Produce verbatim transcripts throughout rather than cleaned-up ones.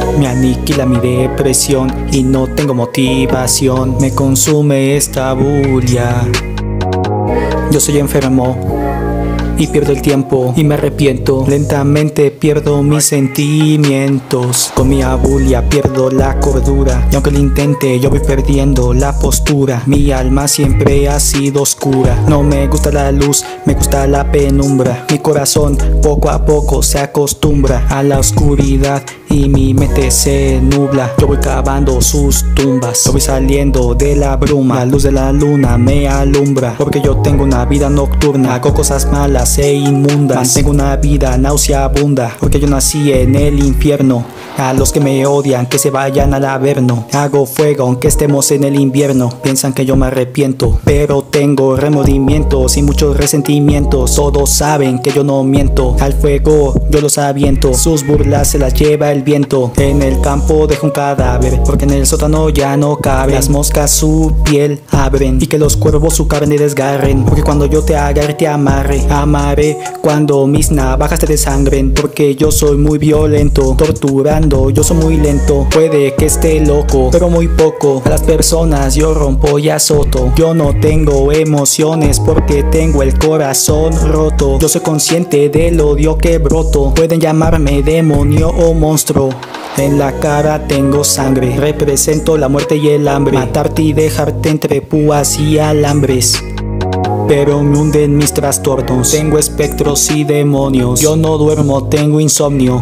Me aniquila mi depresión y no tengo motivación. Me consume esta bulia. Yo soy enfermo y pierdo el tiempo y me arrepiento. Lentamente pierdo mis sentimientos. Con mi abulia pierdo la cordura, y aunque lo intente yo voy perdiendo la postura. Mi alma siempre ha sido oscura. No me gusta la luz, me gusta la penumbra. Mi corazón poco a poco se acostumbra a la oscuridad y mi mente se nubla. Yo voy cavando sus tumbas, yo voy saliendo de la bruma. La luz de la luna me alumbra, porque yo tengo una vida nocturna. Hago cosas malas e inmundas, mantengo una vida nauseabunda, porque yo nací en el infierno. A los que me odian, que se vayan al averno. Hago fuego aunque estemos en el invierno. Piensan que yo me arrepiento, pero tengo remordimientos y muchos resentimientos. Todos saben que yo no miento. Al fuego yo los aviento, sus burlas se las lleva el viento. En el campo dejo un cadáver, porque en el sótano ya no cabe. Las moscas su piel abren y que los cuervos su carne desgarren, porque cuando yo te agarre te amarre. Amaré cuando mis navajas te desangren, porque yo soy muy violento. Torturando yo soy muy lento. Puede que esté loco, pero muy poco. A las personas yo rompo y azoto. Yo no tengo emociones porque tengo el corazón roto. Yo soy consciente del odio que broto. Pueden llamarme demonio o monstruo. En la cara tengo sangre, represento la muerte y el hambre. Matarte y dejarte entre púas y alambres, pero me hunden mis trastornos. Tengo espectros y demonios. Yo no duermo, tengo insomnio.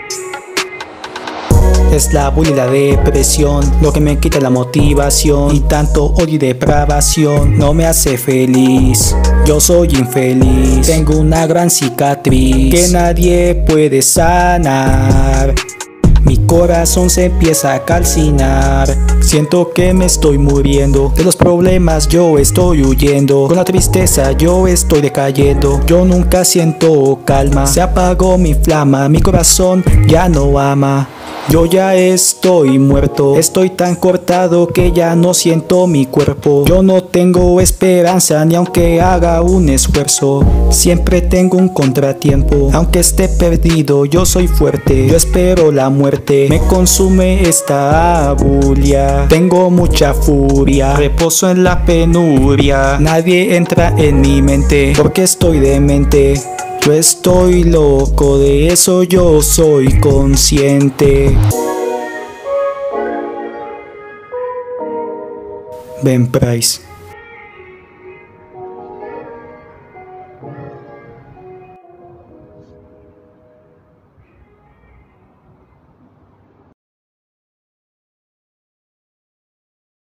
Es la bulia y la depresión lo que me quita la motivación, y tanto odio y depravación no me hace feliz. Yo soy infeliz, tengo una gran cicatriz que nadie puede sanar. Mi corazón se empieza a calcinar. Siento que me estoy muriendo. De los problemas yo estoy huyendo. Con la tristeza yo estoy decayendo. Yo nunca siento calma. Se apagó mi flama. Mi corazón ya no ama. Yo ya estoy muerto. Estoy tan cortado que ya no siento mi cuerpo. Yo no tengo esperanza ni aunque haga un esfuerzo. Siempre tengo un contratiempo. Aunque esté perdido yo soy fuerte. Yo espero la muerte. Me consume esta bulia. Tengo mucha furia. Reposo en la penuria. Nadie entra en mi mente porque estoy demente. Yo estoy loco, de eso yo soy consciente. Ben Price.